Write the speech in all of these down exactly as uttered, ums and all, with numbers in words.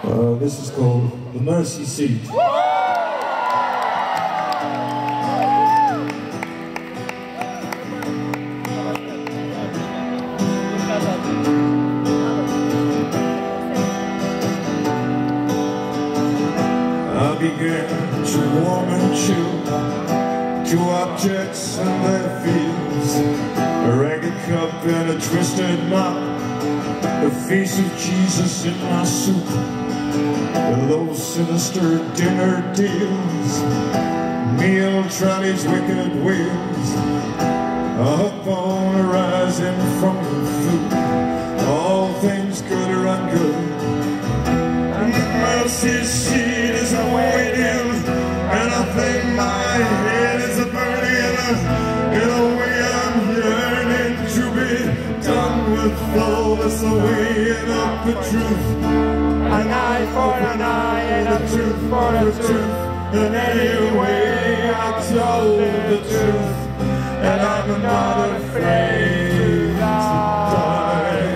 Uh, this is called The Mercy Seat. I began to warm and chill to objects and their fields, a ragged cup and a twisted mop, the face of Jesus in my soup, those sinister dinner deals, meal trolleys, wicked wheels, up on the rising from the food, all things good or ungood. And the mercy seat is awaiting, and I think my head is a-burning. In a way I'm yearning to be done with all this weighing up the truth. An eye for an eye and a tooth for a tooth. And anyway I told the truth, and I'm not afraid to die.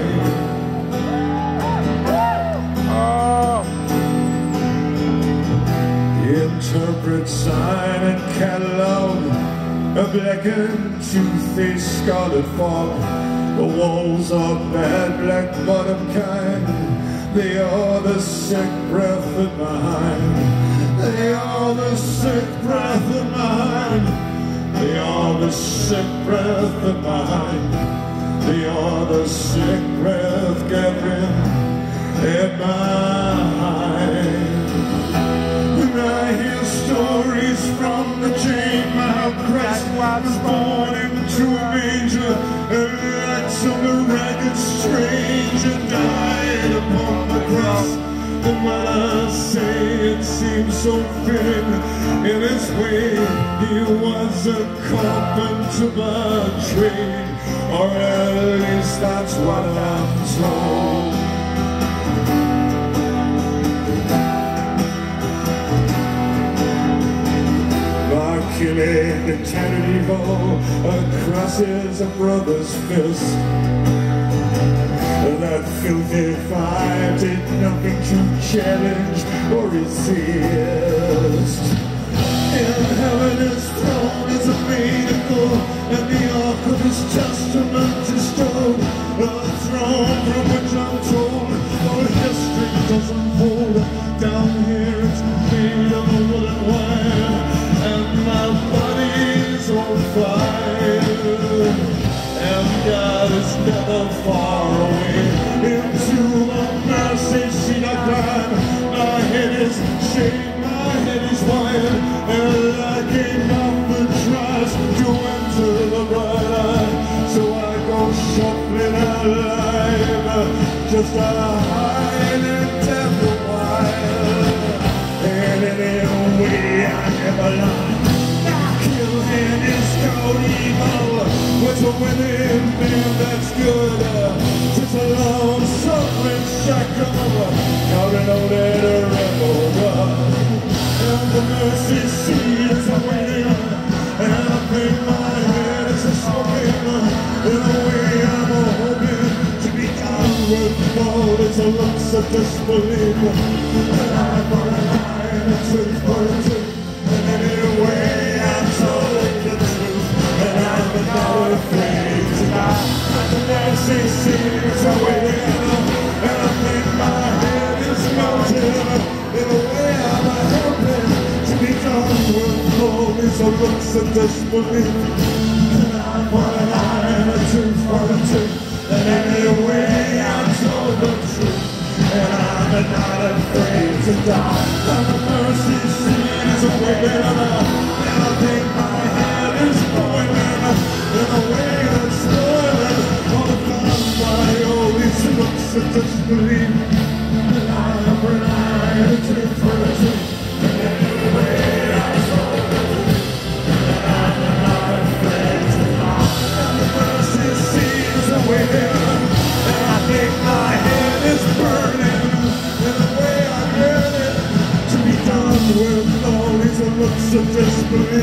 Interpret sign and catalog, a blackened tooth-faced scarlet fog. The walls are bad, black bottom kind. They are the sick breath in my mind. They are the sick breath in my mind. They are the sick breath in my mind. They are the sick breath gathering in my mind. When I hear stories from the chain, my Christ was born into a manger, and like some ragged stranger died upon the cross. And when I say it seems so fitting, in his way he was a carpenter by trade, or at least that's what I'm told. Killing eternity across his brother's fist. That filthy fire did nothing to challenge or resist. In heaven his throne is a miracle, and the ark of his testament is stone. A throne from which I'm told our history doesn't hold. Down here it's made of wood and wire, and my body's on fire, and God is never far away. Into the mercy seat I climb. My head is shaved, my head is wired, and I came off the tries to enter the bright eye. So I go shuffling alive, just a hide and death a while. And anyway I never lie. And it's called evil. What's a winning man that's good? Just a long suffering shackle, counting on that a rebel run. And the mercy seat is awaiting, and I think my head is a smoking. In a way I'm hoping to be done with all this looks of disbelief. An eye for an eye and a tooth for a tooth. And anyway I'm told the truth, and I'm not afraid to die. The mercy seat is awaiting, and I think my head is melting. In a way I'm hoping to be done with all these looks of disbelief. An eye for an eye and a tooth for a tooth. And anyway I'm told the truth, and I'm not afraid to die. And the mercy seat is awaiting, and I think my head is boiling in a way that's spoiling all the fun by all these looks of disbelief. An eye for an eye and a tooth for a tooth. And anyway I'm told the truth, and I'm not afraid to die. And the mercy seat is awaiting, and I think my head is burning in a way I'm yearning to be done with all these looks of disbelief.